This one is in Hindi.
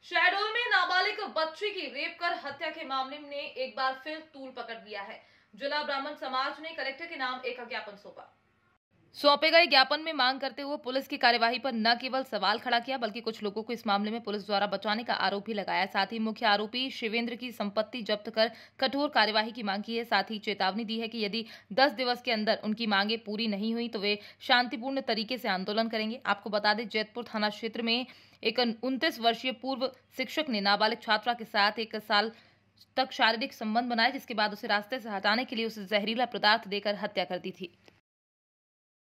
शहडोल में नाबालिग बच्ची की रेप कर हत्या के मामले में एक बार फिर तूल पकड़ लिया है। जिला ब्राह्मण समाज ने कलेक्टर के नाम एक ज्ञापन सौंपे गए ज्ञापन में मांग करते हुए पुलिस की कार्यवाही पर न केवल सवाल खड़ा किया बल्कि कुछ लोगों को इस मामले में पुलिस द्वारा बचाने का आरोप भी लगाया। साथ ही मुख्य आरोपी शिवेंद्र की संपत्ति जब्त कर कठोर कार्यवाही की मांग की है। साथ ही चेतावनी दी है कि यदि 10 दिवस के अंदर उनकी मांगे पूरी नहीं हुई तो वे शांतिपूर्ण तरीके से आंदोलन करेंगे। आपको बता दें, जैतपुर थाना क्षेत्र में एक 29 वर्षीय पूर्व शिक्षक ने नाबालिग छात्रा के साथ 1 साल तक शारीरिक संबंध बनाए, जिसके बाद उसे रास्ते से हटाने के लिए उसे जहरीला पदार्थ देकर हत्या कर दी थी।